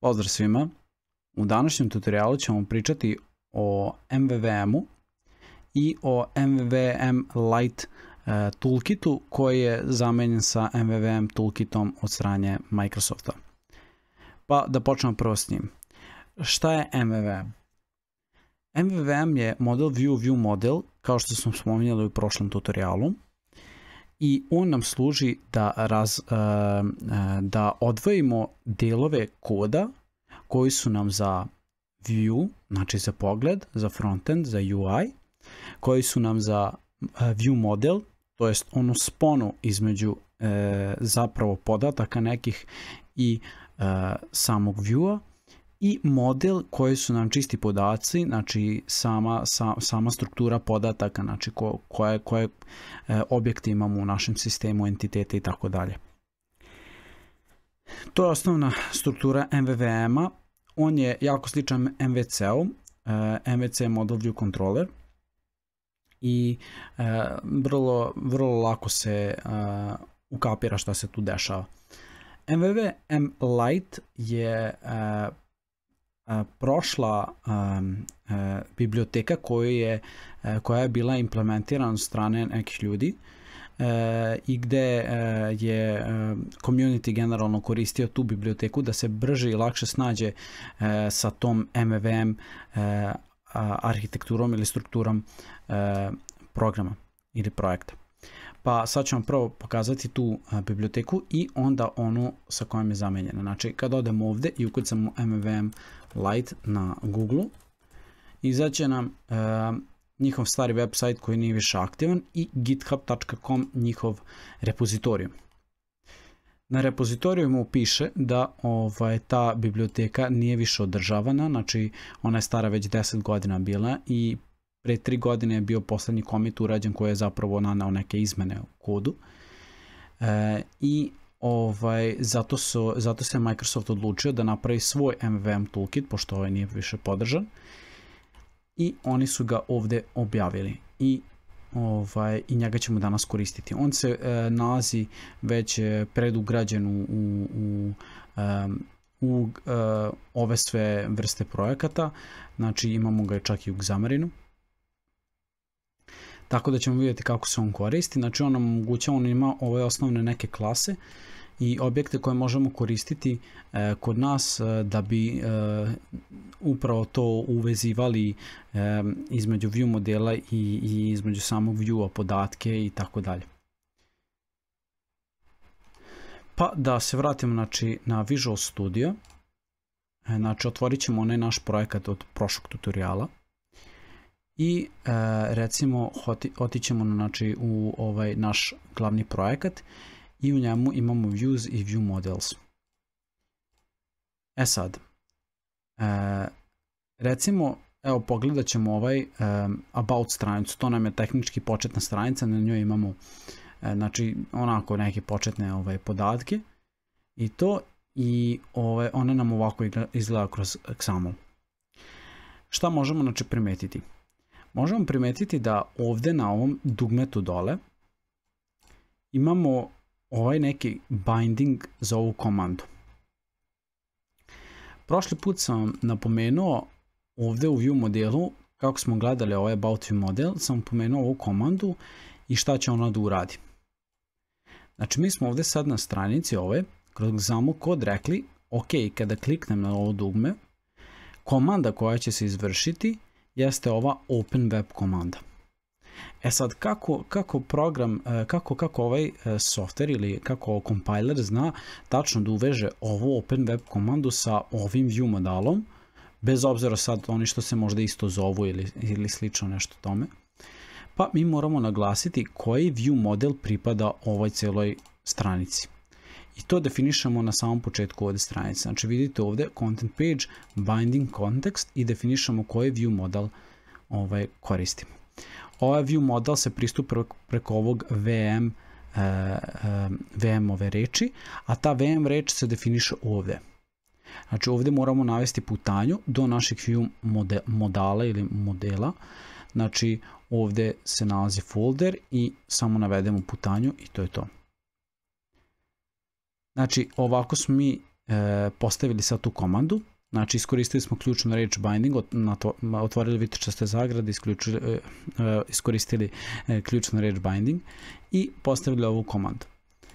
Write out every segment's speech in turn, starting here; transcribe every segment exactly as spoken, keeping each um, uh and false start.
Pozdrav svima! U današnjem tutorialu ćemo pričati o M V V M-u i o M V V M Light e, toolkitu koji je zamenjen sa M V V M toolkitom od strane Microsofta. Pa da počnemo prvo s njim. Šta je M V V M? M V V M je model view view model, kao što smo spominjali u prošlom tutorialu, i on nam služi da, raz, da odvojimo delove koda koji su nam za view, znači za pogled, za frontend, za U I, koji su nam za view model, to jest onu sponu između e, zapravo podataka nekih i e, samog viewa, i model koji su nam čisti podaci, znači sama, sa, sama struktura podataka, znači ko, koje, koje e, objekte imamo u našem sistemu, entitete i tako dalje. To je osnovna struktura M V V M-a. On je jako sličan M V C-u. E, M V C je Model View Controller i e, vrlo, vrlo lako se e, ukapira šta se tu dešava. M V V M Light je e, prošla um, uh, biblioteka koju je, uh, koja je bila implementirana od strane nekih ljudi uh, i gde uh, je uh, community generalno koristio tu biblioteku da se brže i lakše snađe uh, sa tom M V V M uh, arhitekturom ili strukturom uh, programa ili projekta. Pa sad ćemo prvo pokazati tu uh, biblioteku i onda onu sa kojom je zamenjena. Znači kad odemo ovdje i ukucamo M V V M Light na Google, izaće nam uh, njihov stari website koji nije više aktivan i github tačka com njihov repozitorijum. Na repozitorijumu piše da ovaj, ta biblioteka nije više održavana, znači ona je stara već deset godina bila i pre tri godine je bio poslednji commit urađen koji je zapravo naneo neke izmene u kodu. E, I ovaj, zato, su, zato se Microsoft odlučio da napravi svoj M V V M toolkit, pošto ovaj nije više podržan. I oni su ga ovdje objavili i, ovaj, i njega ćemo danas koristiti. On se e, nalazi već predugrađen u, u, u, um, u uh, ove sve vrste projekata. Znači imamo ga čak i u Xamarinu. Tako da ćemo vidjeti kako se on koristi. Znači on nam omogućava, on ima ove osnovne neke klase i objekte koje možemo koristiti e, kod nas e, da bi e, upravo to uvezivali e, između view modela i, i između samog viewa podatke i tako dalje. Pa da se vratimo znači, na Visual Studio. E, znači otvorit ćemo onaj naš projekat od prošlog tutoriala. I e, recimo otićemo znači, u ovaj naš glavni projekat i u njemu imamo views i view models. E sad, e, recimo, evo pogledat ćemo ovaj e, about stranicu, to nam je tehnički početna stranica, na njoj imamo e, znači onako neke početne ovaj, podatke i to i ovaj, one nam ovako izgleda kroz Xamarin. Šta možemo znači primetiti? Možemo primetiti da ovdje na ovom dugmetu dole imamo ovaj neki binding za ovu komandu. Prošli put sam napomenuo ovdje u view modelu, kako smo gledali ovaj about view model, sam pomenuo ovu komandu i šta će ona da uradi. Znači mi smo ovdje sad na stranici ove, kroz Xamarin kod rekli, ok, kada kliknem na ovo dugme, komanda koja će se izvršiti jeste ova open web komanda. E sad, kako, kako program, kako, kako ovaj software ili kako compiler zna tačno da uveže ovu open web komandu sa ovim view modelom, bez obzira sad oni što se možda isto zovu ili, ili slično nešto tome, pa mi moramo naglasiti koji view model pripada ovoj celoj stranici. I to definišemo na samom početku ovdje stranice. Znači vidite ovdje content page, binding context i definišemo koji view model ovaj, koristimo. Ovaj view model se pristupa preko ovog V M, eh, V M-ove reči, a ta V M reč se definiše ovdje. Znači ovdje moramo navesti putanju do našeg view mode, modala ili modela. Znači ovdje se nalazi folder i samo navedemo putanju i to je to. Znači ovako smo mi e, postavili sad tu komandu. Znači iskoristili smo ključnu reč binding, otvorili vitičaste zagrade, isključili, iskoristili ključnu reč binding i postavili ovu komandu.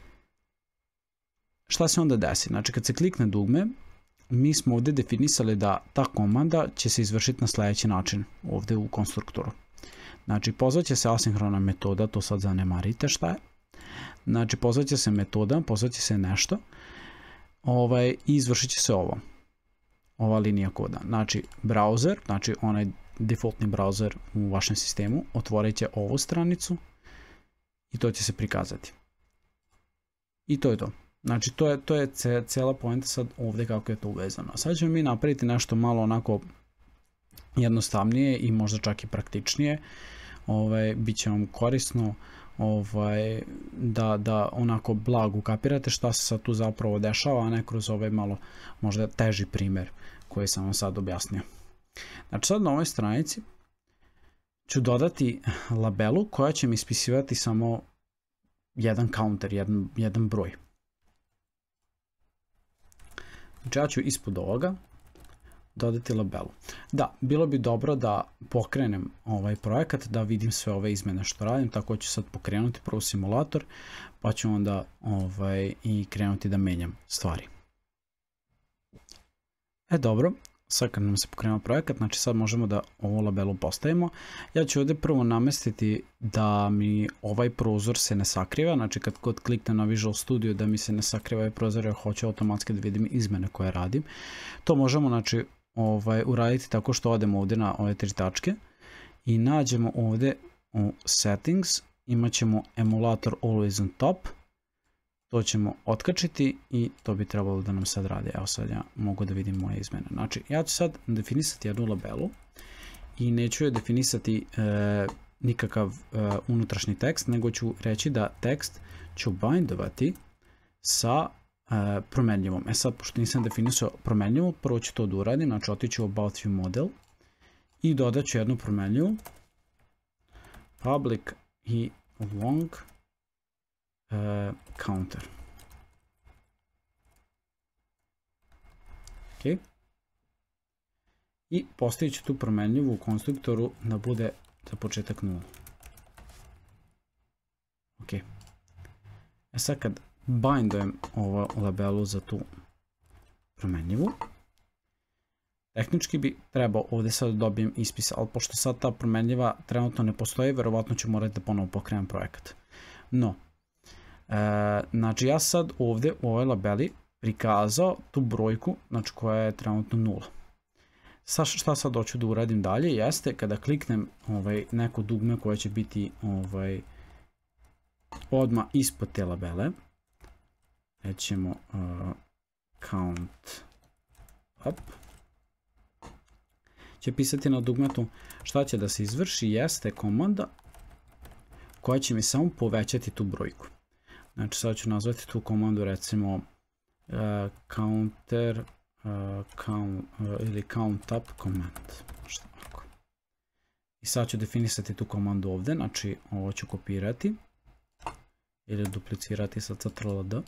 Šta se onda desi? Znači kad se klikne dugme, mi smo ovdje definisali da ta komanda će se izvršiti na sljedeći način ovdje u konstruktoru. Znači pozvaće se asinhrona metoda, to sad zanemarite šta je. Znači pozvaće se metoda, pozvaće se nešto ovaj, i izvršit će se ovo. Ova linija koda. Znači browser, znači onaj defaultni browser u vašem sistemu, otvorit će ovu stranicu i to će se prikazati. I to je to. Znači to je, to je cijela poenta sad ovdje kako je to uvezano. Sad ćemo mi napraviti nešto malo onako jednostavnije i možda čak i praktičnije. Ovaj, Biće vam korisno ovaj, da, da onako blago kapirate šta se sad tu zapravo dešava, a ne kroz ovaj malo možda teži primjer koji sam vam sad objasnio. Znači sad na ovoj stranici ću dodati labelu koja će mi ispisivati samo jedan counter, jedan, jedan broj. Znači ja ću ispod ovoga dodati labelu. Da, bilo bi dobro da pokrenem ovaj projekat, da vidim sve ove izmene što radim, tako ću sad pokrenuti prvo simulator, pa ću onda ovaj, i krenuti da menjam stvari. E dobro, sad kad nam se pokrenuo projekat, znači sad možemo da ovu labelu postavimo. Ja ću ovdje prvo namestiti da mi ovaj prozor se ne sakriva, znači kad god kliknem na Visual Studio da mi se ne sakriva ovaj prozor, jer hoću automatski da vidim izmene koje radim. To možemo znači ovaj, uraditi tako što odemo ovdje na ove tri tačke i nađemo ovdje u Settings, imat ćemo emulator Always on Top. To ćemo otkačiti i to bi trebalo da nam sad radi. Evo sad ja mogu da vidim moje izmene. Znači ja ću sad definisati jednu labelu i neću je definisati e, nikakav e, unutrašnji tekst, nego ću reći da tekst ću bindovati sa e, promenljivom. E sad, pošto nisam definisao promenljivu, prvo ću to da uradim, znači otiću u About View Model i dodat ću jednu promenljivu public i long Uh, counter. Ok. I postavit ću tu promenljivu u konstruktoru da bude za početak nula. Ok. E sad kad bindujem ovu labelu za tu promenljivu, tehnički bi trebao ovdje sad dobijem ispis, ali pošto sad ta promenljiva trenutno ne postoji, verovatno ću morati da ponovo pokrenem projekat. No, E, znači ja sad ovdje u ovoj labeli prikazao tu brojku, znači koja je trenutno nula. Sa, šta sad hoću da uradim dalje jeste kada kliknem ovaj, neko dugme koje će biti ovaj, odmah ispod te labele, rećemo uh, count up, će pisati na dugmetu šta će da se izvrši jeste komanda koja će mi samo povećati tu brojku. Znači sad ću nazvati tu komandu recimo uh, counter uh, count, uh, ili count up command. Što tako. I sad ću definisati tu komandu ovdje, znači ovo ću kopirati ili duplicirati sa ctrl D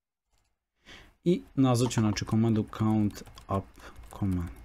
i nazvat ću znači komandu count up command.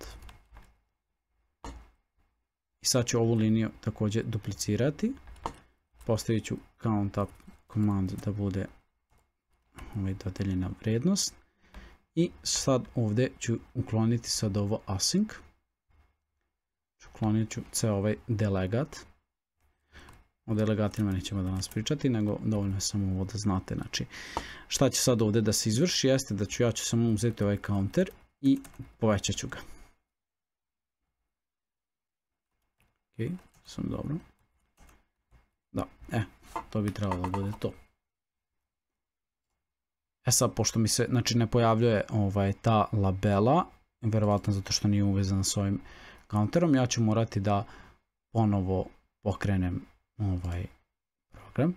I sad ću ovu liniju također duplicirati, postavit ću count up command da bude ovaj dodeljena vrijednost i sad ovdje ću ukloniti sad ovo async, uklonit ću ceo ovaj delegat. O delegatima nećemo danas pričati, nego dovoljno je samo ovo da znate. Znači, šta će sad ovdje da se izvrši jeste da ću ja ću samo uzeti ovaj counter i povećat ću ga. Ok, sam dobro. Da, e, to bi trebalo da bude to. E sad, pošto mi se znači, ne pojavljuje ovaj, ta labela, verovatno zato što nije uvezana s ovim counterom, ja ću morati da ponovo pokrenem ovaj program.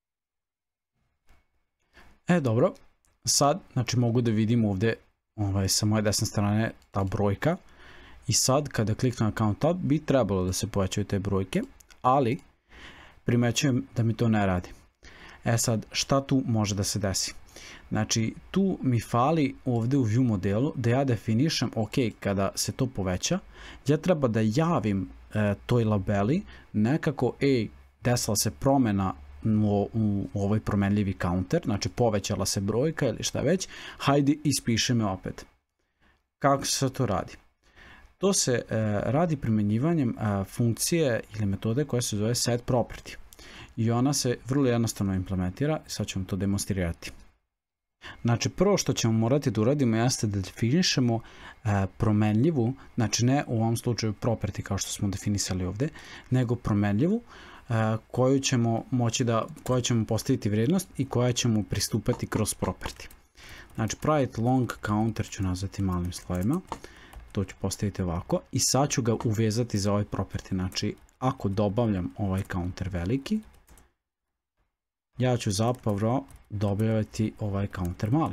E, dobro. Sad, znači, mogu da vidim ovdje ovaj, sa moje desne strane ta brojka. I sad, kada kliknem na count up, bi trebalo da se povećaju te brojke, ali primećujem da mi to ne radi. E sad, šta tu može da se desi? Znači, tu mi fali ovde u view modelu da ja definišem, ok, kada se to poveća, ja treba da javim e, toj labeli nekako, ej, desila se promjena u, u, u ovoj promenljivi counter, znači povećala se brojka ili šta već, hajde ispiši me opet. Kako se to radi? To se e, radi primjenjivanjem e, funkcije ili metode koja se zove setProperty. I ona se vrlo jednostavno implementira, sad ću vam to demonstrirati. Znači, prvo što ćemo morati da uradimo jeste da definišemo e, promenljivu, znači ne u ovom slučaju property kao što smo definisali ovde, nego promenljivu e, koju ćemo moći da, koja ćemo postaviti vrijednost i koja ćemo pristupati kroz property. Znači, private long counter ću nazvati malim slovima, to ću postaviti ovako i sad ću ga uvezati za ovaj property. Znači, ako dobavljam ovaj counter veliki, ja ću zapravo dobavljati ovaj counter mali.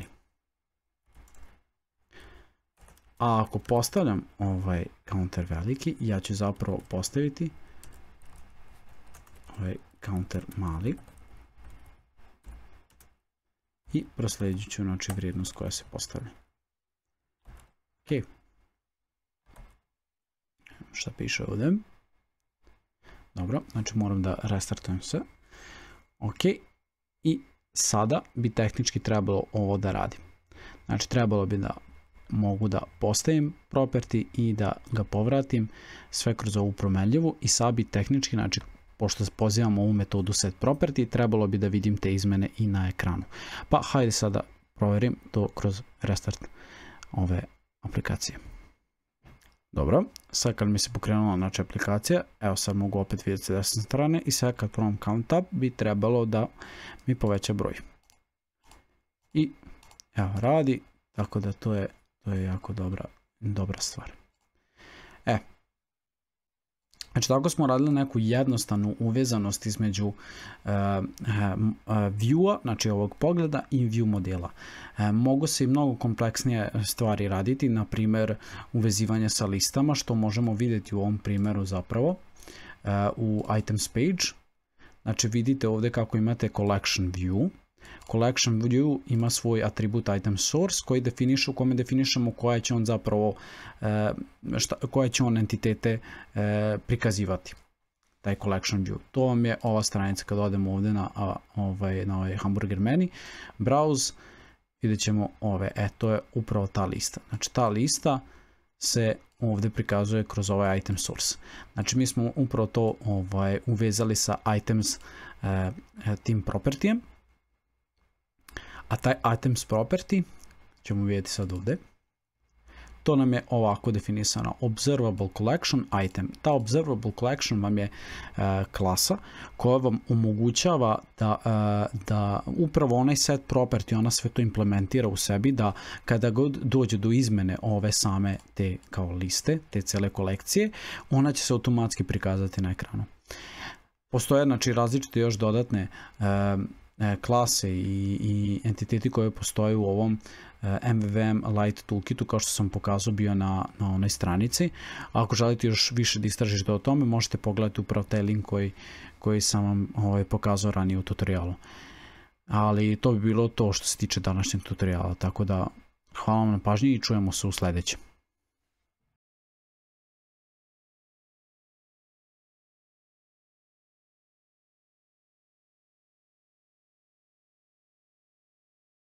A ako postavljam ovaj counter veliki, ja ću zapravo postaviti ovaj counter mali i prosledit ću znači vrijednost koja se postavlja. Ok. Šta piše ovdje? Dobro, znači moram da restartujem sve. Ok. I sada bi tehnički trebalo ovo da radim. Znači trebalo bi da mogu da postavim property i da ga povratim sve kroz ovu promenljivu i sad bi tehnički, znači pošto pozivamo ovu metodu setProperty, trebalo bi da vidim te izmene i na ekranu. Pa hajde sada provjerim to kroz restart ove aplikacije. Dobro, sad kad mi se pokrenula znači aplikacija, evo sad mogu opet vidjeti s desne strane i sad kad probam count tab bi trebalo da mi poveća broj. I evo radi, tako da to je, to je jako dobra, dobra stvar. E, znači tako smo radili neku jednostavnu uvezanost između uh, uh, view-a, znači ovog pogleda i view modela. Uh, mogu se i mnogo kompleksnije stvari raditi, na primjer uvezivanje sa listama, što možemo vidjeti u ovom primjeru zapravo uh, u items page. Znači vidite ovdje kako imate collection view. Collection view ima svoj atribut item source koji definiše, u kome definišemo koje će on zapravo e, šta, koje će on entitete e, prikazivati. Taj collection view. To vam je ova stranica kad odemo ovdje na, a, ovaj, na ovaj hamburger menu, browse, vidjet ćemo ove, e to je upravo ta lista. Znači ta lista se ovdje prikazuje kroz ovaj item source. Znači mi smo upravo to ovaj, uvezali sa items e, tim propertijem. A taj items property, ćemo vidjeti sad ovdje, to nam je ovako definisano, observable collection item. Ta observable collection vam je uh, klasa koja vam omogućava da, uh, da upravo onaj set property, ona sve to implementira u sebi, da kada god dođe do izmene ove same te kao liste, te cele kolekcije, ona će se automatski prikazati na ekranu. Postoje znači različite još dodatne uh, klase i, i entiteti koje postoje u ovom uh, M V V M Light toolkitu kao što sam pokazao bio na, na onoj stranici. A ako želite još više da istražite o tome, možete pogledati upravo taj link koji, koji sam vam ovaj, pokazao ranije u tutorialu. Ali to bi bilo to što se tiče današnjeg tutoriala, tako da hvala vam na pažnji i čujemo se u sljedećem.